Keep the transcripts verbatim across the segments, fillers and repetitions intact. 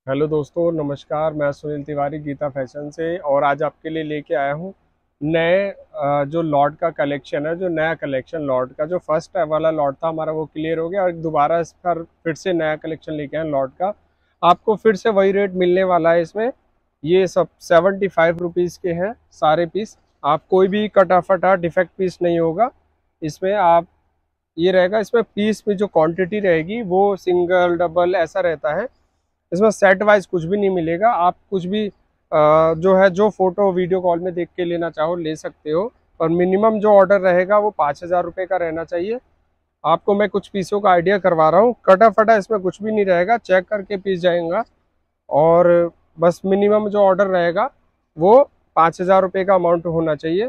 Hello दोस्तों, नमस्कार। मैं सुनील तिवारी गीता फैशन से, और आज आपके लिए लेके आया हूँ नए अ, जो लॉट का कलेक्शन है। जो नया कलेक्शन लॉट का, जो फर्स्ट वाला लॉट था हमारा वो क्लियर हो गया, और दोबारा इस पर फिर से नया कलेक्शन लेके आए लॉट का। आपको फिर से वही रेट मिलने वाला है इसमें। ये सब सेवेंटी फाइव रुपीज़ के हैं सारे पीस। आप कोई भी कटा फटा डिफेक्ट पीस नहीं होगा इसमें। आप ये रहेगा, इसमें पीस में जो क्वांटिटी रहेगी वो सिंगल डबल ऐसा रहता है। इसमें सेट वाइज कुछ भी नहीं मिलेगा। आप कुछ भी अ, जो है, जो फोटो वीडियो कॉल में देख के लेना चाहो ले सकते हो। और मिनिमम जो ऑर्डर रहेगा वो पाँच हज़ार रुपये का रहना चाहिए। आपको मैं कुछ पीसों का आइडिया करवा रहा हूँ। कटा फटा इसमें कुछ भी नहीं रहेगा, चेक करके पीस जाएगा। और बस मिनिमम जो ऑर्डर रहेगा वो पाँच हज़ार रुपये का अमाउंट होना चाहिए।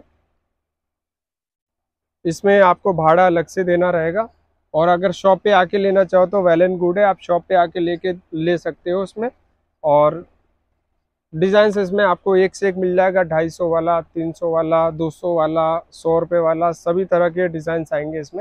इसमें आपको भाड़ा अलग से देना रहेगा। और अगर शॉप पे आके लेना चाहो तो वेल एंड गुड है, आप शॉप पे आके लेके ले सकते हो उसमें। और डिज़ाइन इसमें आपको एक से एक मिल जाएगा। ढाई सौ वाला, तीन सौ वाला, दो सौ वाला, सौ रुपये वाला, सभी तरह के डिज़ाइन आएंगे इसमें।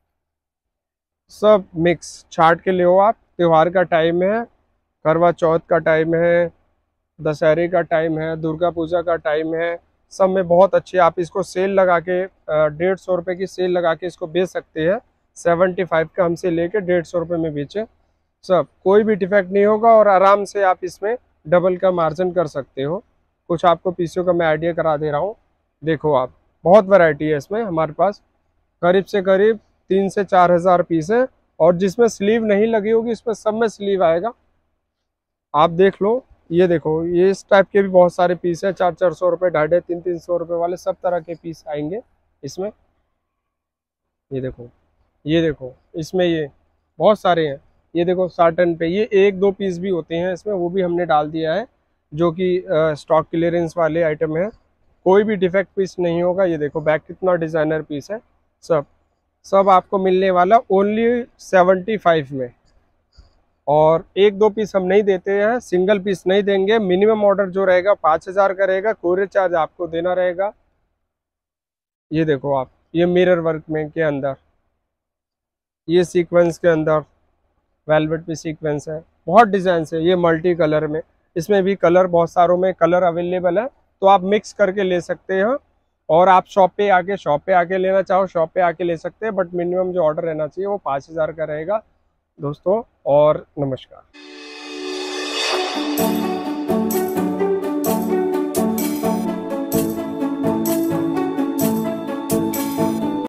सब मिक्स छाट के ले हो आप। त्योहार का टाइम है, करवा चौथ का टाइम है, दशहरे का टाइम है, दुर्गा पूजा का टाइम है। सब में बहुत अच्छे, आप इसको सेल लगा के डेढ़ सौ रुपये की सेल लगा के इसको बेच सकते हैं। सेवेंटी फाइव का हमसे लेके डेढ़ सौ रुपये में बेचे। सब कोई भी डिफेक्ट नहीं होगा, और आराम से आप इसमें डबल का मार्जिन कर सकते हो। कुछ आपको पीसीओ का मैं आइडिया करा दे रहा हूँ। देखो आप, बहुत वैरायटी है इसमें हमारे पास। करीब से करीब तीन से चार हज़ार पीस है। और जिसमें स्लीव नहीं लगी होगी इसमें सब में स्लीव आएगा। आप देख लो, ये देखो, ये इस टाइप के भी बहुत सारे पीस है। चार चार सौ रुपये, ढाई ढाई तीन तीन सौ रुपये वाले सब तरह के पीस आएंगे इसमें। ये देखो, ये देखो, इसमें ये बहुत सारे हैं। ये देखो साटन पे ये एक दो पीस भी होते हैं इसमें, वो भी हमने डाल दिया है, जो कि स्टॉक क्लियरेंस वाले आइटम है। कोई भी डिफेक्ट पीस नहीं होगा। ये देखो बैक कितना डिजाइनर पीस है। सब सब आपको मिलने वाला ओनली सेवेंटी फाइव में। और एक दो पीस हम नहीं देते हैं, सिंगल पीस नहीं देंगे। मिनिमम ऑर्डर जो रहेगा पाँच हज़ार का रहेगा। कोरियर चार्ज आपको देना रहेगा। ये देखो आप, ये मिरर वर्क में के अंदर, ये सीक्वेंस के अंदर वेलवेट पे सीक्वेंस है। बहुत डिजाइन है ये मल्टी कलर में। इसमें भी कलर बहुत सारों में कलर अवेलेबल है, तो आप मिक्स करके ले सकते हैं। और आप शॉप पे आके शॉप पे आके लेना चाहो शॉप पे आके ले सकते हैं, बट मिनिमम जो ऑर्डर रहना चाहिए वो पाँच हज़ार का रहेगा दोस्तों। और नमस्कार।